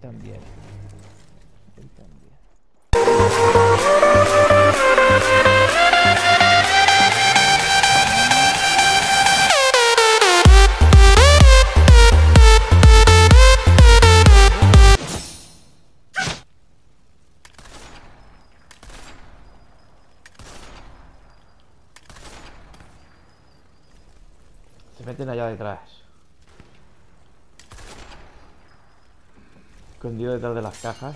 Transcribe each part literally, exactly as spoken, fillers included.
también. Voy también. Se meten allá detrás. Escondido detrás de las cajas.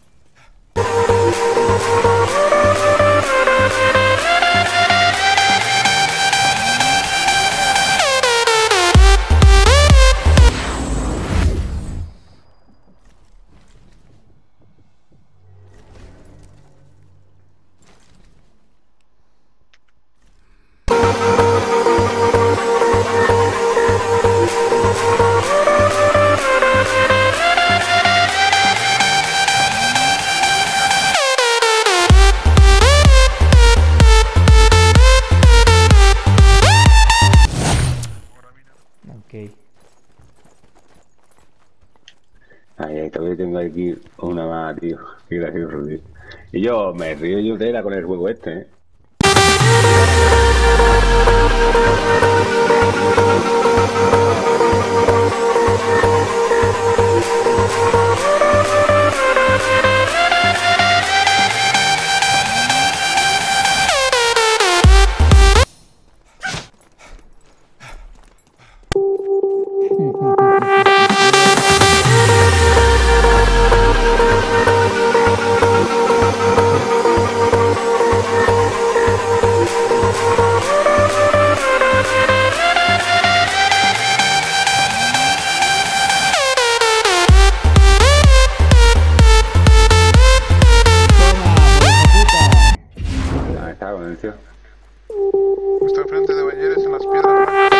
Ay, ay, todavía tengo aquí una más, tío. Qué gracioso, tío. Y yo me río yo de la con el juego este, ¿eh? Está enfrente de Bañeres en las piedras blancas.